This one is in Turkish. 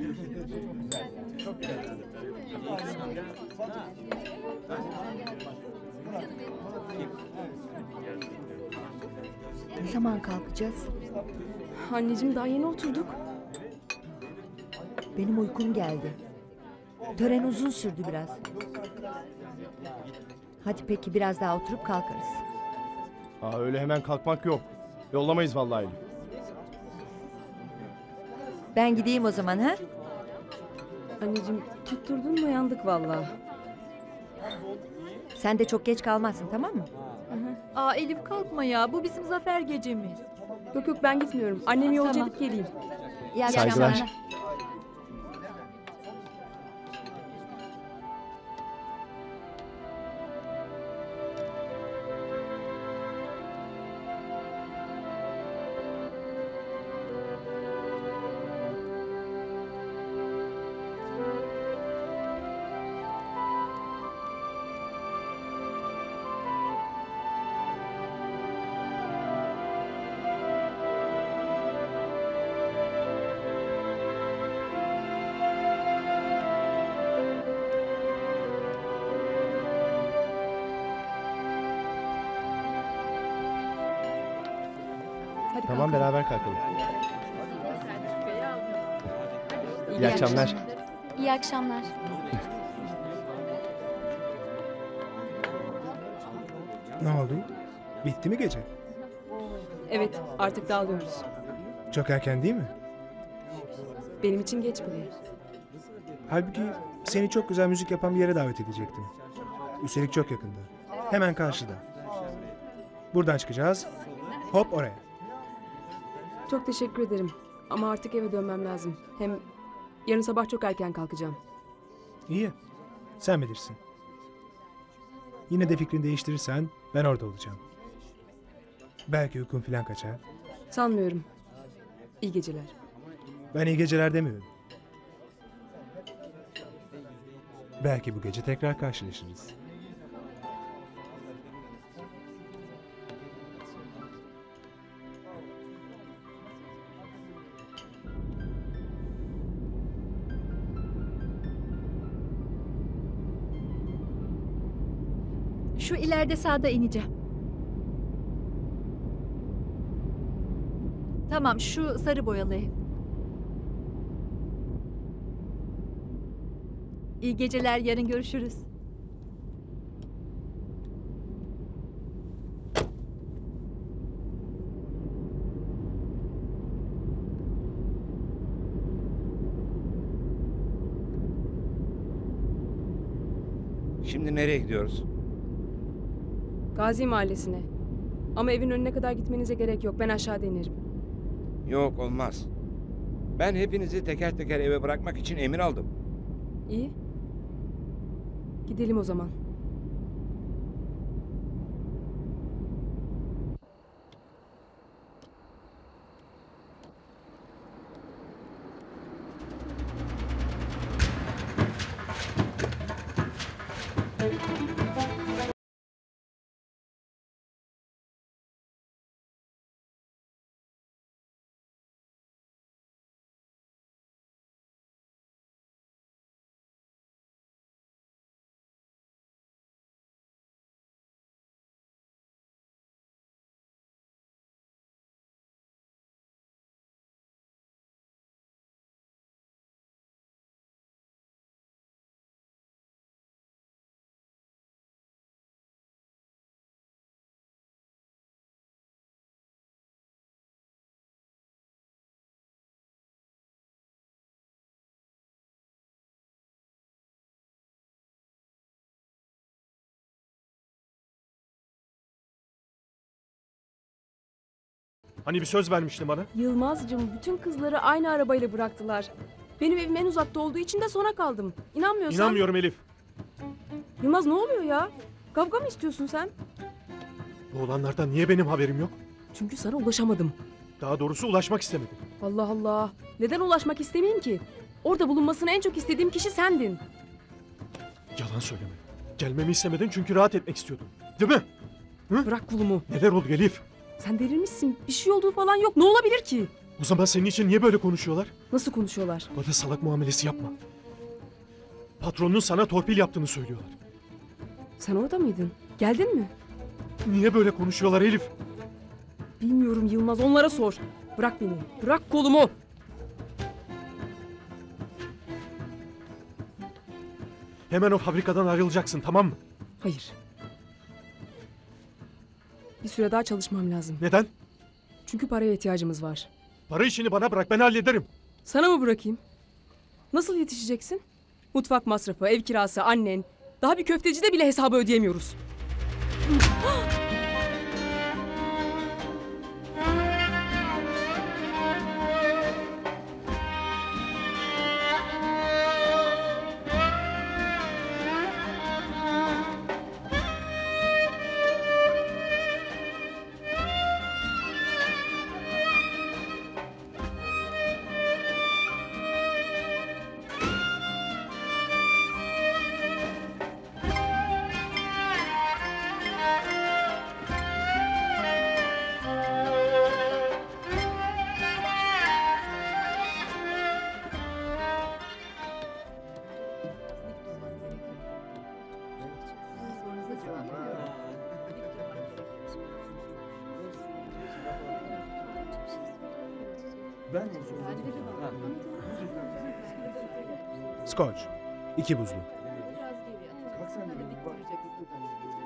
Ne zaman kalkacağız? Anneciğim daha yeni oturduk. Benim uykum geldi. Tören uzun sürdü biraz. Hadi peki biraz daha oturup kalkarız. Öyle hemen kalkmak yok. Yollamayız vallahi Elif. Ben gideyim o zaman ha? Anneciğim tutturdun mu yandık vallahi. Sen de çok geç kalmazsın, tamam mı? Aa Elif kalkma ya. Bu bizim zafer gecemiz. Yok yok ben gitmiyorum. Annemi yolcu Tamam. edip geleyim. İyi Saygılar. akşamlar. Hadi Tamam, kalkalım. beraber kalkalım. İyi akşamlar. İyi akşamlar. Ne oldu? Bitti mi gece? Evet artık dağılıyoruz. Çok erken değil mi? Benim için geç bile. Halbuki seni çok güzel müzik yapan bir yere davet edecektim. Üstelik çok yakında. Hemen karşıda. Buradan çıkacağız. Hop oraya. Çok teşekkür ederim. Ama artık eve dönmem lazım. Hem yarın sabah çok erken kalkacağım. İyi. Sen bilirsin. Yine de fikrini değiştirirsen ben orada olacağım. Belki uykun falan kaçar. Sanmıyorum. İyi geceler. Ben iyi geceler demiyorum. Belki bu gece tekrar karşılaşırız. Şu ileride sağda ineceğim. Tamam, şu sarı boyalı ev. İyi geceler, yarın görüşürüz. Şimdi nereye gidiyoruz? Gazi Mahallesi'ne. Ama evin önüne kadar gitmenize gerek yok. Ben aşağıda inerim. Yok, olmaz. Ben hepinizi teker teker eve bırakmak için emir aldım. İyi. Gidelim o zaman. Hani bir söz vermiştin bana? Yılmazcığım bütün kızları aynı arabayla bıraktılar. Benim evim en uzakta olduğu için de sona kaldım. İnanmıyorsan... İnanmıyorum Elif. Yılmaz ne oluyor ya? Kavga mı istiyorsun sen? Bu olanlardan niye benim haberim yok? Çünkü sana ulaşamadım. Daha doğrusu ulaşmak istemedim. Allah Allah. Neden ulaşmak istemeyeyim ki? Orada bulunmasını en çok istediğim kişi sendin. Yalan söyleme. Gelmemi istemedin çünkü rahat etmek istiyordun. Değil mi? Hı? Bırak kolumu. Neler oldu Elif? Sen delirmişsin. Bir şey olduğu falan yok. Ne olabilir ki? O zaman senin için niye böyle konuşuyorlar? Nasıl konuşuyorlar? Bana salak muamelesi yapma. Patronun sana torpil yaptığını söylüyorlar. Sen orada mıydın? Geldin mi? Niye böyle konuşuyorlar Elif? Bilmiyorum Yılmaz, onlara sor. Bırak beni. Bırak kolumu. Hemen o fabrikadan ayrılacaksın, tamam mı? Hayır. Bir süre daha çalışmam lazım. Neden? Çünkü paraya ihtiyacımız var. Para işini bana bırak, ben hallederim. Sana mı bırakayım? Nasıl yetişeceksin? Mutfak masrafı, ev kirası, annen. Daha bir köftecide bile hesabı ödeyemiyoruz. Scotch. 2 buzlu.